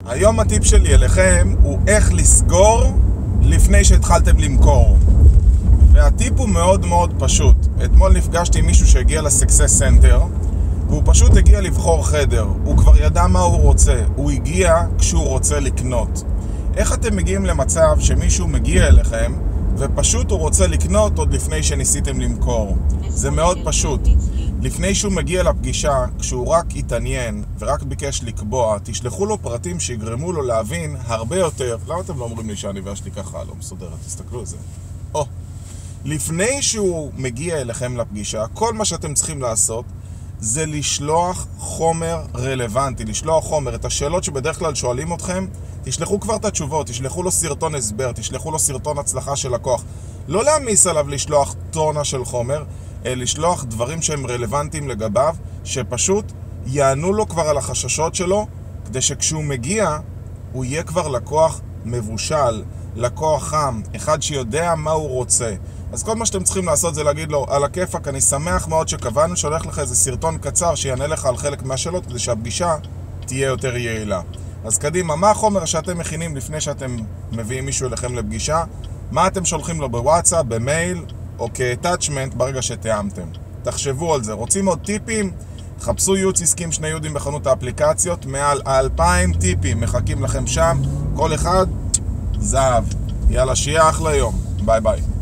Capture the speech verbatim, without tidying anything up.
היום הטיפ שלי אליכם הוא איך לסגור לפני שהתחלתם למכור. והטיפ הוא מאוד מאוד פשוט. אתמול נפגשתי עם מישהו שהגיע ל-Success Center והוא פשוט הגיע לבחור חדר. הוא כבר ידע מה הוא רוצה. הוא הגיע כשהוא רוצה לקנות. איך אתם מגיעים למצב שמישהו מגיע אליכם ופשוט הוא רוצה לקנות עוד לפני שניסיתם למכור? זה מאוד פשוט. לפני שהוא מגיע לפגישה, כשהוא רק התעניין ורק ביקש לקבוע, תשלחו לו פרטים שיגרמו לו להבין הרבה יותר. למה אתם לא אומרים לי שהניבה שלי ככה לא מסודרת? תסתכלו על זה. או, לפני שהוא מגיע אליכם לפגישה, כל מה שאתם צריכים לעשות זה לשלוח חומר רלוונטי, לשלוח חומר. את השאלות שבדרך כלל שואלים אתכם, תשלחו כבר את התשובות, תשלחו לו סרטון הסבר, תשלחו לו סרטון הצלחה של לקוח. לא להמיס עליו לשלוח טונה של חומר, אלא לשלוח דברים שהם רלוונטיים לגביו, שפשוט יענו לו כבר על החששות שלו, כדי שכשהוא מגיע, הוא יהיה כבר לקוח מבושל, לקוח חם, אחד שיודע מה הוא רוצה. אז כל מה שאתם צריכים לעשות זה להגיד לו, על הכיפק, אני שמח מאוד שקבענו, שולח לך איזה סרטון קצר שיענה לך על חלק מהשאלות, כדי שהפגישה תהיה יותר יעילה. אז קדימה, מה החומר שאתם מכינים לפני שאתם מביאים מישהו אליכם לפגישה? מה אתם שולחים לו בוואטסאפ, במייל או כ-attachment ברגע שתיאמתם? תחשבו על זה. רוצים עוד טיפים? חפשו ייעוץ עסקי עם שני יהודים בחנות האפליקציות, מעל אלפיים טיפים מחכים לכם שם, כל אחד זהב. יאללה, שיהיה אחלה יום. ביי ביי.